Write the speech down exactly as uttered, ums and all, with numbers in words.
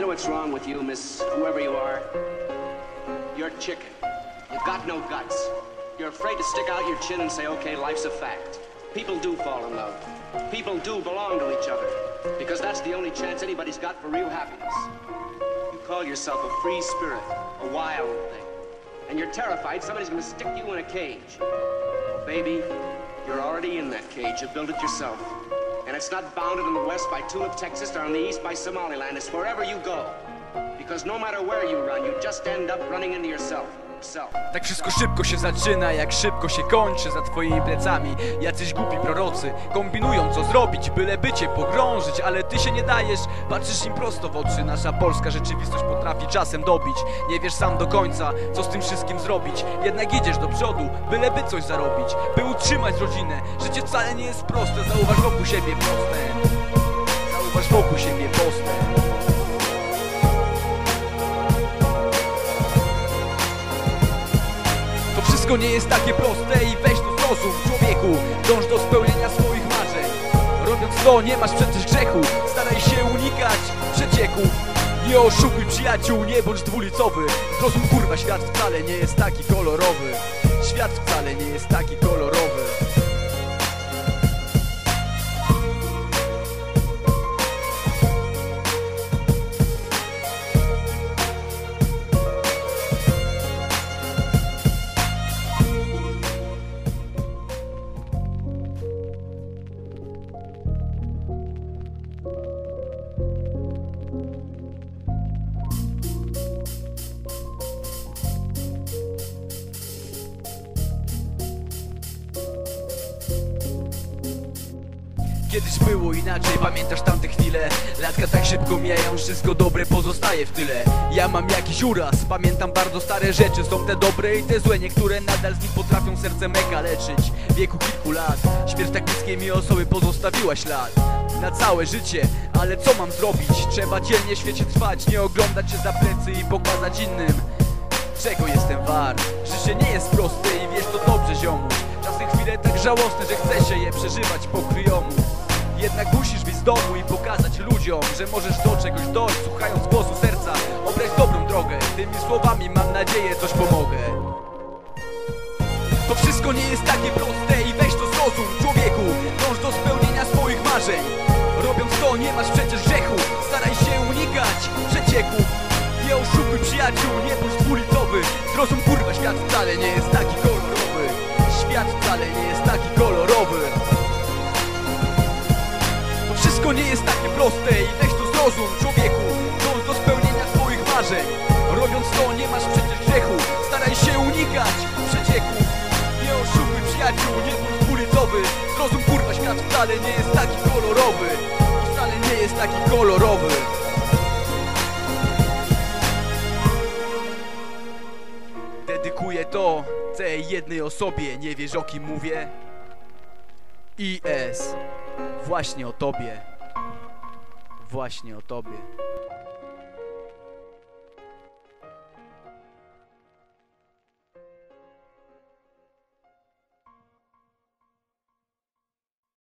You know what's wrong with you, Miss whoever you are? You're chicken. You've got no guts. You're afraid to stick out your chin and say, okay, life's a fact. People do fall in love. People do belong to each other. Because that's the only chance anybody's got for real happiness. You call yourself a free spirit, a wild thing. And you're terrified somebody's gonna stick you in a cage. Well, baby, you're already in that cage. You built it yourself. And it's not bounded in the west by Tulip, Texas, or on the east by Somaliland. It's wherever you go. Because no matter where you run, you just end up running into yourself. Tak wszystko szybko się zaczyna, jak szybko się kończy za twoimi plecami. Jacyś głupi prorocy kombinują co zrobić, byle by cię pogrążyć, ale ty się nie dajesz, patrzysz im prosto w oczy. Nasza polska rzeczywistość potrafi czasem dobić. Nie wiesz sam do końca, co z tym wszystkim zrobić. Jednak idziesz do przodu, byle by coś zarobić, by utrzymać rodzinę. Życie wcale nie jest proste, zauważ wokół siebie postęp. Zauważ wokół siebie postęp. Wszystko nie jest takie proste i weź to zrozum, człowieku. Dąż do spełnienia swoich marzeń. Robiąc to nie masz przecież grzechu. Staraj się unikać przecieków. Nie oszukuj przyjaciół, nie bądź dwulicowy. Zrozum kurwa, świat wcale nie jest taki kolorowy. Świat wcale nie jest taki kolorowy. Kiedyś było inaczej, pamiętasz tamte chwile? Latka tak szybko mijają, wszystko dobre pozostaje w tyle. Ja mam jakiś uraz, pamiętam bardzo stare rzeczy. Są te dobre i te złe, niektóre nadal z nich potrafią serce mega leczyć. W wieku kilku lat śmierć tak bliskiej mi osoby pozostawiła ślad na całe życie, ale co mam zrobić? Trzeba dzielnie w świecie trwać, nie oglądać się za plecy i pokazać innym, czego jestem wart. Życie nie jest proste i wiesz to dobrze, ziomuś. Czasem chwile tak żałosne, że chce się je przeżywać po kryjomu. Jednak musisz wyjść z domu i pokazać ludziom, że możesz do czegoś dojść, słuchając głosu serca. Obrać dobrą drogę, tymi słowami mam nadzieję coś pomogę. To wszystko nie jest takie proste i weź to zrozum, człowieku. Dąż do spełnienia swoich marzeń. Robiąc to nie masz przecież grzechu. Staraj się unikać przecieków. Nie oszukuj przyjaciół, nie bądź dwulicowy. Zrozum kurwa, świat wcale nie jest taki kolorowy. Świat wcale nie jest taki kolorowy. To wszystko nie jest takie proste i weź to zrozum, człowieku. Dąż do spełnienia swoich marzeń. Robiąc to nie masz przecież grzechu. Staraj się unikać przecieków. Nie oszukuj przyjaciół, nie bądź dwulicowy. Zrozum kurwa, świat wcale nie jest taki kolorowy. Wcale nie jest taki kolorowy. Dedykuję to tej jednej osobie, nie wiesz o kim mówię? I S. Właśnie o tobie. Właśnie o tobie.